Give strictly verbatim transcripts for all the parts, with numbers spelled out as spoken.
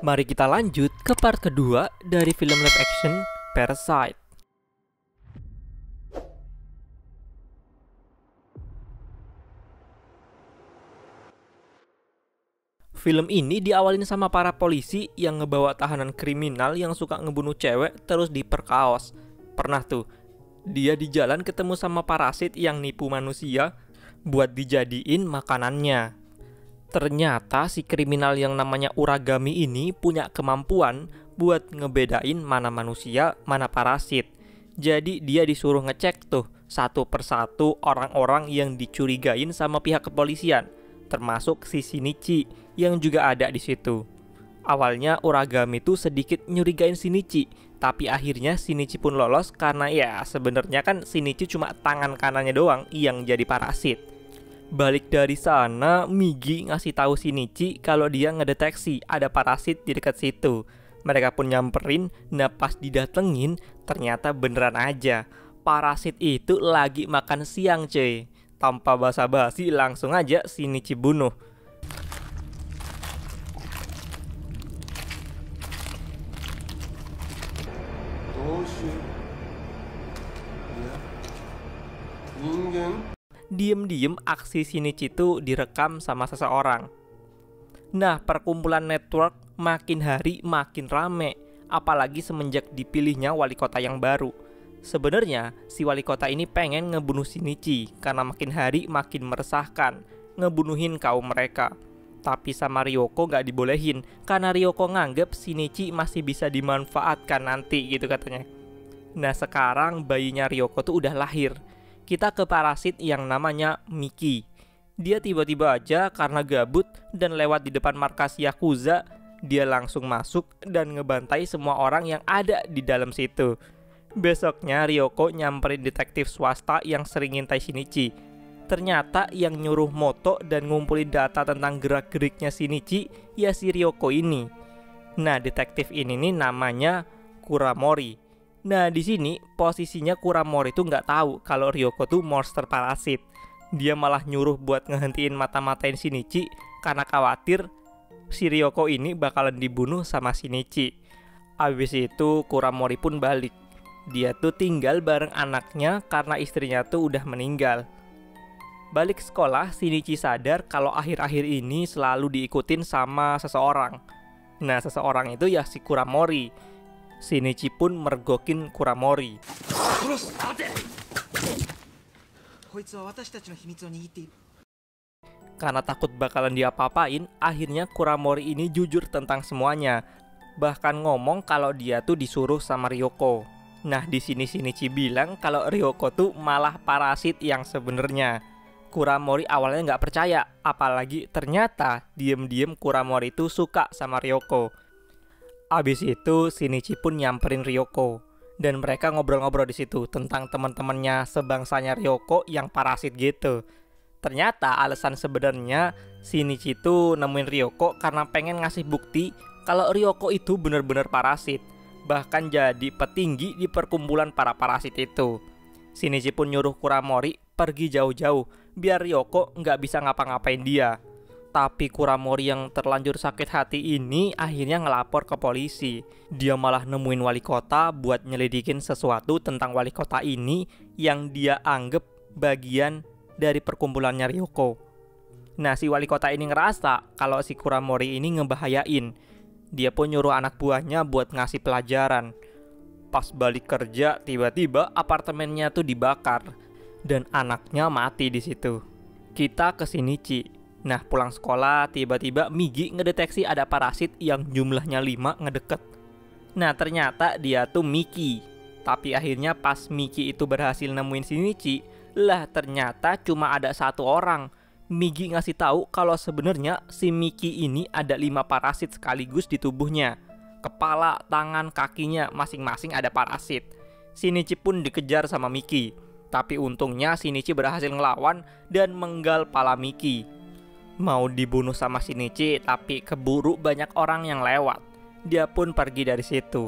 Mari kita lanjut ke part kedua dari film live action Parasite. Film ini diawalin sama para polisi yang ngebawa tahanan kriminal yang suka ngebunuh cewek terus diperkaos. Pernah tuh, dia di jalan ketemu sama parasit yang nipu manusia buat dijadiin makanannya. Ternyata si kriminal yang namanya Uragami ini punya kemampuan buat ngebedain mana manusia, mana parasit. Jadi dia disuruh ngecek tuh satu persatu orang-orang yang dicurigain sama pihak kepolisian, termasuk si Shinichi yang juga ada di situ. Awalnya Uragami tuh sedikit nyurigain Shinichi, tapi akhirnya Shinichi pun lolos karena ya sebenarnya kan Shinichi cuma tangan kanannya doang yang jadi parasit. Balik dari sana, Migi ngasih tahu Shinichi kalau dia ngedeteksi ada parasit di dekat situ. Mereka pun nyamperin, nah pas didatengin ternyata beneran aja parasit itu lagi makan siang cuy. Tanpa basa-basi langsung aja Shinichi bunuh. Diem-diem aksi Shinichi itu direkam sama seseorang. Nah, perkumpulan network makin hari makin rame, apalagi semenjak dipilihnya wali kota yang baru. Sebenarnya si wali kota ini pengen ngebunuh Shinichi karena makin hari makin meresahkan, ngebunuhin kaum mereka. Tapi sama Ryoko gak dibolehin karena Ryoko nganggep Shinichi masih bisa dimanfaatkan nanti gitu katanya. Nah sekarang bayinya Ryoko tuh udah lahir. Kita ke parasit yang namanya Miki. Dia tiba-tiba aja karena gabut dan lewat di depan markas Yakuza, dia langsung masuk dan ngebantai semua orang yang ada di dalam situ. Besoknya Ryoko nyamperin detektif swasta yang sering ngintai Shinichi. Ternyata yang nyuruh moto dan ngumpulin data tentang gerak-geriknya Shinichi ya si Ryoko ini. Nah, detektif ini nih namanya Kuramori. Nah, di sini posisinya Kuramori tuh nggak tahu kalau Ryoko tuh monster parasit. Dia malah nyuruh buat ngehentiin mata-matain Shinichi karena khawatir si Ryoko ini bakalan dibunuh sama Shinichi. Abis itu Kuramori pun balik. Dia tuh tinggal bareng anaknya karena istrinya tuh udah meninggal. Balik sekolah, Shinichi sadar kalau akhir-akhir ini selalu diikutin sama seseorang. Nah, seseorang itu ya si Kuramori. Shinichi pun mergokin Kuramori. Karena takut bakalan diapa-apain, akhirnya Kuramori ini jujur tentang semuanya. Bahkan ngomong kalau dia tuh disuruh sama Ryoko. Nah, di sini Shinichi bilang kalau Ryoko tuh malah parasit yang sebenarnya. Kuramori awalnya nggak percaya, apalagi ternyata diem-diem Kuramori itu suka sama Ryoko. Abis itu Shinichi pun nyamperin Ryoko dan mereka ngobrol-ngobrol di situ tentang teman-temannya sebangsanya Ryoko yang parasit gitu. Ternyata alasan sebenarnya Shinichi itu nemuin Ryoko karena pengen ngasih bukti kalau Ryoko itu benar-benar parasit, bahkan jadi petinggi di perkumpulan para parasit itu. Shinichi pun nyuruh Kuramori pergi jauh-jauh biar Ryoko nggak bisa ngapa-ngapain dia. Tapi Kuramori yang terlanjur sakit hati ini akhirnya ngelapor ke polisi. Dia malah nemuin wali kota buat nyelidikin sesuatu tentang wali kota ini yang dia anggap bagian dari perkumpulannya Ryoko. Nah, si wali kota ini ngerasa kalau si Kuramori ini ngebahayain. Dia pun nyuruh anak buahnya buat ngasih pelajaran. Pas balik kerja, tiba-tiba apartemennya tuh dibakar dan anaknya mati di situ. Kita ke Shinichi. Nah, pulang sekolah, tiba-tiba Migi ngedeteksi ada parasit yang jumlahnya lima ngedeket. Nah, ternyata dia tuh Miki. Tapi akhirnya pas Miki itu berhasil nemuin Shinichi, lah ternyata cuma ada satu orang. Migi ngasih tahu kalau sebenarnya si Miki ini ada lima parasit sekaligus di tubuhnya. Kepala, tangan, kakinya masing-masing ada parasit. Shinichi pun dikejar sama Miki. Tapi untungnya Shinichi berhasil ngelawan dan menggal pala Miki. Mau dibunuh sama Shinichi, tapi keburu banyak orang yang lewat. Dia pun pergi dari situ.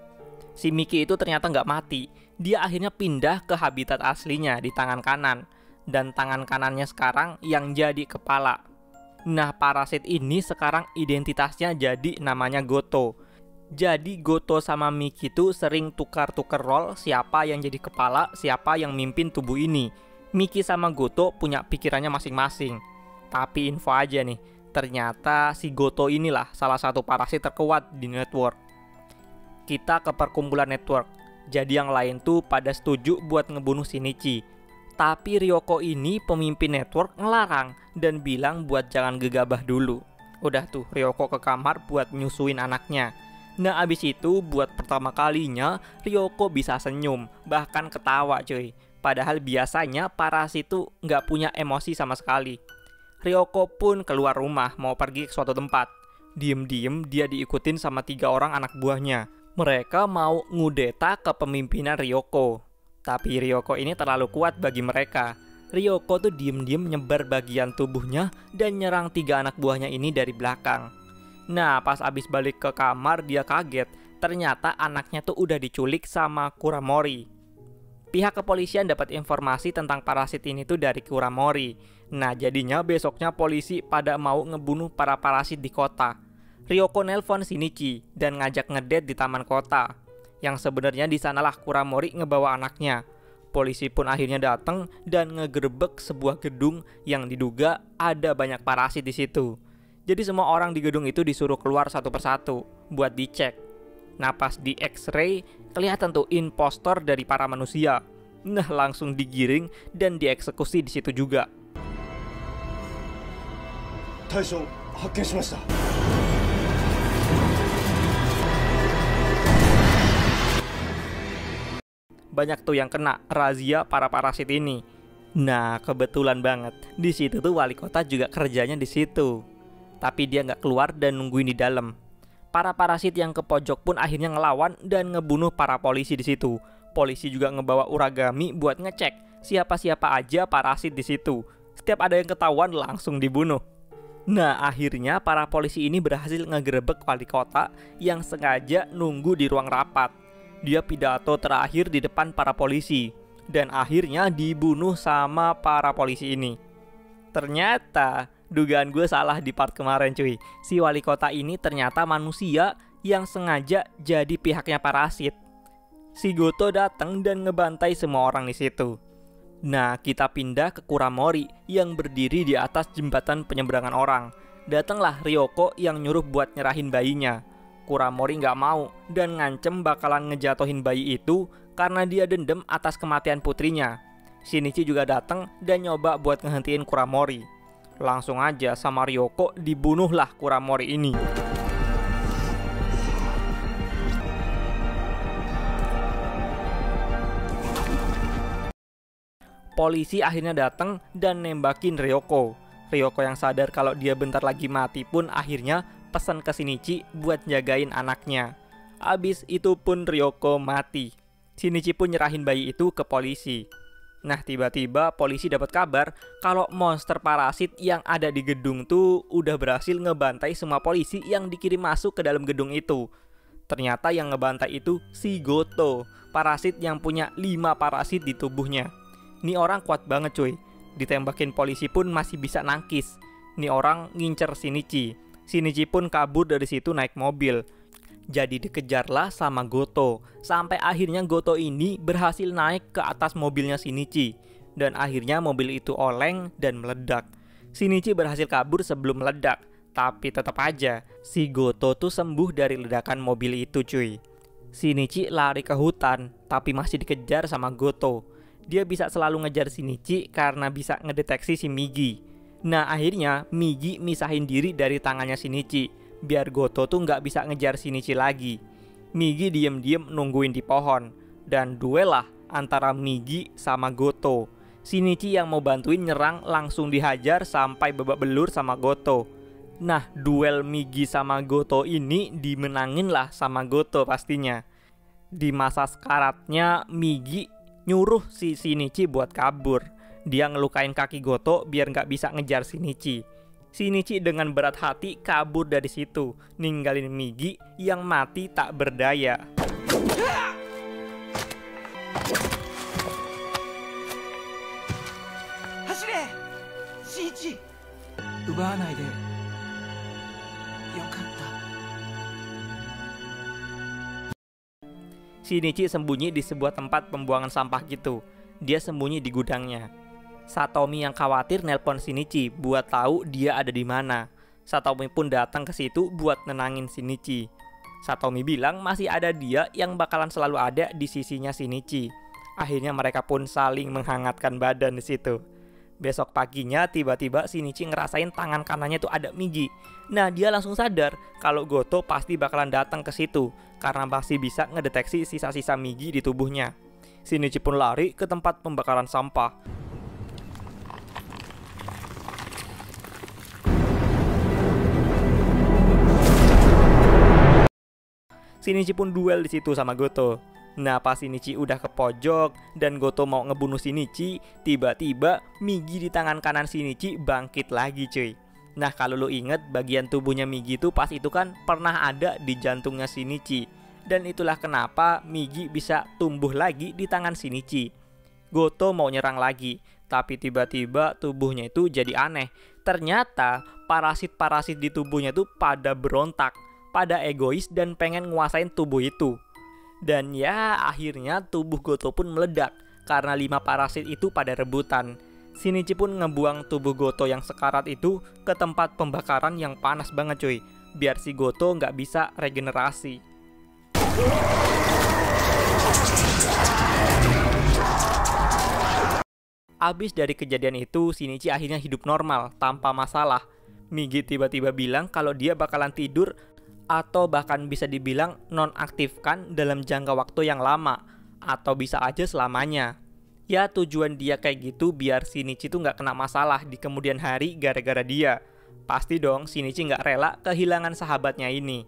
Si Miki itu ternyata nggak mati. Dia akhirnya pindah ke habitat aslinya di tangan kanan. Dan tangan kanannya sekarang yang jadi kepala. Nah, parasit ini sekarang identitasnya jadi namanya Goto. Jadi Goto sama Miki tuh sering tukar-tukar role siapa yang jadi kepala, siapa yang mimpin tubuh ini. Miki sama Goto punya pikirannya masing-masing. Tapi info aja nih, ternyata si Goto inilah salah satu parasit terkuat di network. Kita ke perkumpulan network. Jadi yang lain tuh pada setuju buat ngebunuh Shinichi. Tapi Ryoko ini pemimpin network ngelarang dan bilang buat jangan gegabah dulu. Udah tuh Ryoko ke kamar buat nyusuin anaknya. Nah abis itu buat pertama kalinya Ryoko bisa senyum, bahkan ketawa cuy. Padahal biasanya parasit tuh nggak punya emosi sama sekali. Ryoko pun keluar rumah mau pergi ke suatu tempat. Diem-diem dia diikutin sama tiga orang anak buahnya. Mereka mau ngudeta kepemimpinan Ryoko. Tapi Ryoko ini terlalu kuat bagi mereka. Ryoko tuh diem-diem nyebar bagian tubuhnya dan nyerang tiga anak buahnya ini dari belakang. Nah pas abis balik ke kamar dia kaget. Ternyata anaknya tuh udah diculik sama Kuramori. Pihak kepolisian dapat informasi tentang parasit ini tuh dari Kuramori. Nah jadinya besoknya polisi pada mau ngebunuh para parasit di kota. Ryoko nelpon Shinichi dan ngajak ngedate di taman kota. Yang sebenarnya di sanalah Kuramori ngebawa anaknya. Polisi pun akhirnya datang dan ngegerebek sebuah gedung yang diduga ada banyak parasit di situ. Jadi semua orang di gedung itu disuruh keluar satu persatu buat dicek. Nah pas di X-ray kelihatan tuh impostor dari para manusia. Nah langsung digiring dan dieksekusi di situ juga. Taisho, hakken shimashita. Banyak tuh yang kena razia para parasit ini. Nah kebetulan banget di situ tuh wali kota juga kerjanya di situ. Tapi dia nggak keluar dan nungguin di dalam. Para parasit yang ke pojok pun akhirnya ngelawan dan ngebunuh para polisi di situ. Polisi juga ngebawa Uragami buat ngecek siapa-siapa aja parasit di situ. Setiap ada yang ketahuan langsung dibunuh. Nah akhirnya para polisi ini berhasil ngegerebek wali kota yang sengaja nunggu di ruang rapat. Dia pidato terakhir di depan para polisi dan akhirnya dibunuh sama para polisi ini. Ternyata dugaan gue salah di part kemarin cuy. Si wali kota ini ternyata manusia yang sengaja jadi pihaknya parasit. Si Goto datang dan ngebantai semua orang di situ. Nah kita pindah ke Kuramori yang berdiri di atas jembatan penyeberangan orang. Datanglah Ryoko yang nyuruh buat nyerahin bayinya. Kuramori nggak mau dan ngancem bakalan ngejatohin bayi itu karena dia dendam atas kematian putrinya. Shinichi juga datang dan nyoba buat ngehentiin Kuramori. Langsung aja sama Ryoko dibunuhlah Kuramori ini. Polisi akhirnya datang dan nembakin Ryoko. Ryoko yang sadar kalau dia bentar lagi mati pun akhirnya pesan ke Shinichi buat jagain anaknya. Abis itu pun Ryoko mati. Shinichi pun nyerahin bayi itu ke polisi. Nah tiba-tiba polisi dapat kabar kalau monster parasit yang ada di gedung tuh udah berhasil ngebantai semua polisi yang dikirim masuk ke dalam gedung itu. Ternyata yang ngebantai itu si Goto, parasit yang punya lima parasit di tubuhnya. Nih orang kuat banget cuy. Ditembakin polisi pun masih bisa nangkis. Nih orang ngincer Shinichi. Shinichi pun kabur dari situ naik mobil. Jadi dikejarlah sama Goto. Sampai akhirnya Goto ini berhasil naik ke atas mobilnya Shinichi. Dan akhirnya mobil itu oleng dan meledak. Shinichi berhasil kabur sebelum meledak. Tapi tetap aja si Goto tuh sembuh dari ledakan mobil itu cuy. Shinichi lari ke hutan tapi masih dikejar sama Goto. Dia bisa selalu ngejar Shinichi karena bisa ngedeteksi si Migi. Nah akhirnya Migi misahin diri dari tangannya Shinichi biar Goto tuh nggak bisa ngejar Shinichi lagi. Migi diem-diem nungguin di pohon dan duel lah antara Migi sama Goto. Shinichi yang mau bantuin nyerang langsung dihajar sampai babak belur sama Goto. Nah duel Migi sama Goto ini dimenangin lah sama Goto pastinya. Di masa sekaratnya Migi nyuruh si Shinichi buat kabur. Dia ngelukain kaki Goto biar nggak bisa ngejar Shinichi. Shinichi dengan berat hati kabur dari situ, ninggalin Migi yang mati tak berdaya. 奪わないでよかった。 Shinichi sembunyi di sebuah tempat pembuangan sampah gitu. Dia sembunyi di gudangnya. Satomi yang khawatir nelpon Shinichi buat tahu dia ada di mana. Satomi pun datang ke situ buat nenangin Shinichi. Satomi bilang masih ada dia yang bakalan selalu ada di sisinya Shinichi. Akhirnya mereka pun saling menghangatkan badan di situ. Besok paginya tiba-tiba Shinichi ngerasain tangan kanannya tuh ada Migi. Nah, dia langsung sadar kalau Goto pasti bakalan datang ke situ karena masih bisa ngedeteksi sisa-sisa Migi di tubuhnya. Shinichi pun lari ke tempat pembakaran sampah. Shinichi pun duel di situ sama Goto. Nah, pas Shinichi udah ke pojok dan Goto mau ngebunuh Shinichi, tiba-tiba Migi di tangan kanan Shinichi bangkit lagi, cuy. Nah, kalau lo inget bagian tubuhnya Migi itu pas itu kan pernah ada di jantungnya Shinichi. Dan itulah kenapa Migi bisa tumbuh lagi di tangan Shinichi. Goto mau nyerang lagi, tapi tiba-tiba tubuhnya itu jadi aneh. Ternyata parasit-parasit di tubuhnya itu pada berontak, pada egois dan pengen nguasain tubuh itu. Dan ya akhirnya tubuh Goto pun meledak karena lima parasit itu pada rebutan. Shinichi pun ngebuang tubuh Goto yang sekarat itu ke tempat pembakaran yang panas banget, cuy, biar si Goto nggak bisa regenerasi. Abis dari kejadian itu, Shinichi akhirnya hidup normal tanpa masalah. Migi tiba-tiba bilang kalau dia bakalan tidur atau bahkan bisa dibilang nonaktifkan dalam jangka waktu yang lama, atau bisa aja selamanya. Ya tujuan dia kayak gitu biar Shinichi tuh nggak kena masalah di kemudian hari gara-gara dia. Pasti dong Shinichi nggak rela kehilangan sahabatnya ini.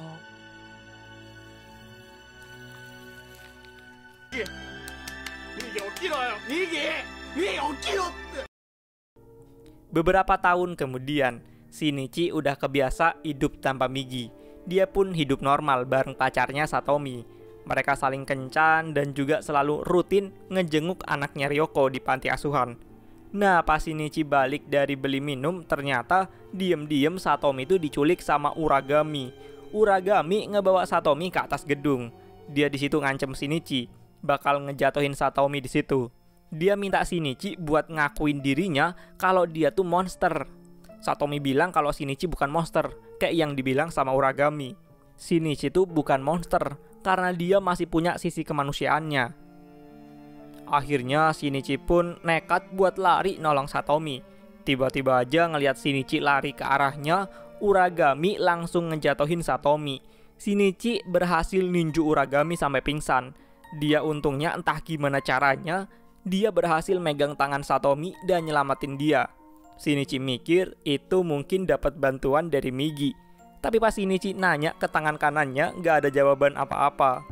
Beberapa tahun kemudian, Shinichi udah kebiasa hidup tanpa Migi. Dia pun hidup normal bareng pacarnya Satomi. Mereka saling kencan dan juga selalu rutin ngejenguk anaknya Ryoko di panti asuhan. Nah, pas Shinichi balik dari beli minum, ternyata diem-diem Satomi itu diculik sama Uragami. Uragami ngebawa Satomi ke atas gedung. Dia di situ ngancem Shinichi bakal ngejatuhin Satomi di situ. Dia minta Shinichi buat ngakuin dirinya kalau dia tuh monster. Satomi bilang kalau Shinichi bukan monster, kayak yang dibilang sama Uragami. Shinichi itu bukan monster karena dia masih punya sisi kemanusiaannya. Akhirnya Shinichi pun nekat buat lari nolong Satomi. Tiba-tiba aja ngelihat Shinichi lari ke arahnya, Uragami langsung ngejatuhin Satomi. Shinichi berhasil ninju Uragami sampai pingsan. Dia untungnya entah gimana caranya, dia berhasil megang tangan Satomi dan nyelamatin dia. Shinichi mikir itu mungkin dapat bantuan dari Migi. Tapi pas Shinichi nanya ke tangan kanannya, nggak ada jawaban apa-apa.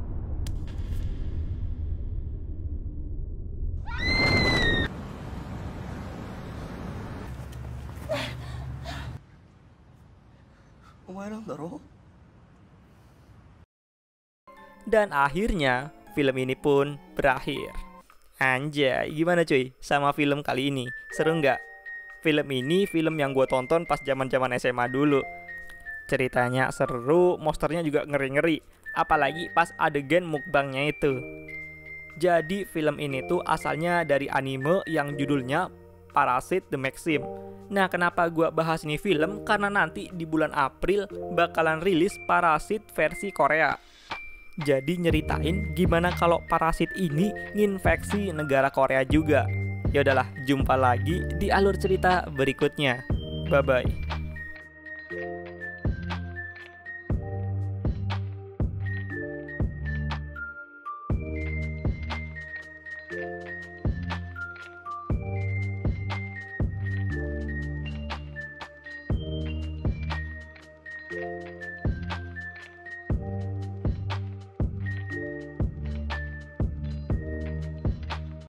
Dan akhirnya film ini pun berakhir. Anjay, gimana cuy sama film kali ini? Seru nggak? Film ini film yang gue tonton pas zaman-zaman S M A dulu. Ceritanya seru, monsternya juga ngeri-ngeri. Apalagi pas adegan mukbangnya itu. Jadi film ini tuh asalnya dari anime yang judulnya Parasit The Maxim. Nah, kenapa gua bahas ini film? Karena nanti di bulan April bakalan rilis Parasit versi Korea. Jadi nyeritain gimana kalau parasit ini nginfeksi negara Korea juga. Ya udahlah, jumpa lagi di alur cerita berikutnya. Bye bye.